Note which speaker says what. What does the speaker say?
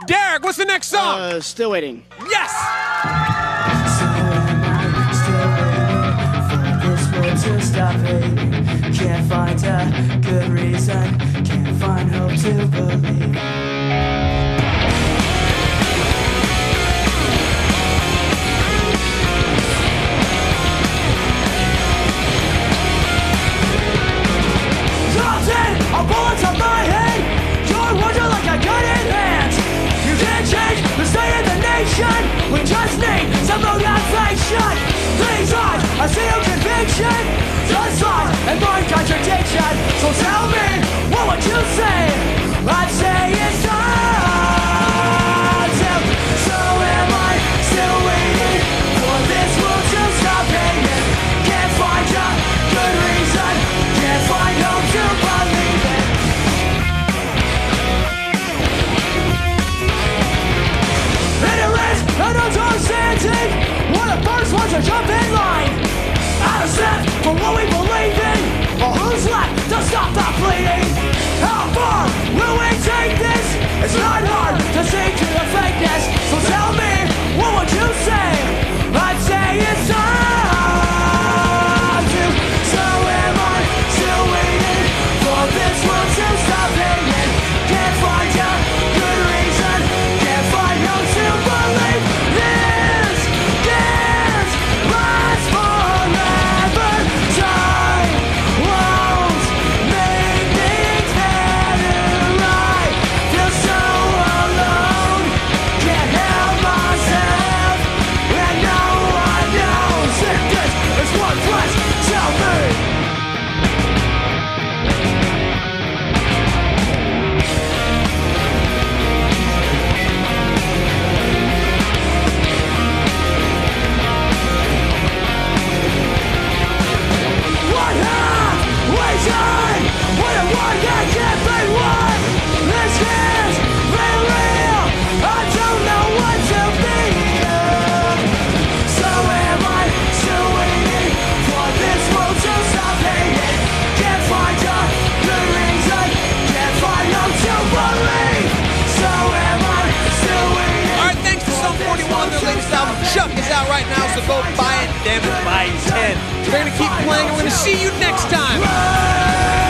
Speaker 1: Derek, what's the next song?
Speaker 2: Still Waiting.
Speaker 1: Yes!
Speaker 3: So am I still waiting for this world to stop hating? Can't find a good reason, can't find hope to believe. A bullet to my head, you're wonder like a gun in hands. You can't change the state of the nation, we just need some motivation. These eyes, I see no conviction, just lies and more contradiction. So tell me, what would you say? I'd say it's time to. So am I still waiting for this world to stop hating? Can't find a good reason, can't find hope to believe it. And understanding, we're the first ones to jump in line. Out of step from what we believe in, or who's left to stop the bleeding? How far will we take this? It's not hard to see to the fakeness. So tell me, what would you say? I'd say it's time to. So am I still waiting for this world to stop hating? Can't find a good reason, can't find no to believe. This can't last forever. Time won't make things better. I feel so alone, can't help myself, and no one knows if this is what flesh tell me. What have we done? What a one that can't be won. This is very real, I don't know what to feel. So am I still waiting for this world to stop hating? Can't find a good reason, can't find no to believe. So am I still waiting?
Speaker 1: All right, thanks to Sum 41. Their latest album, Chuck, is out right now, so go buy it. Damn it, buy 10. We're going to keep playing, and we're going to see you next time.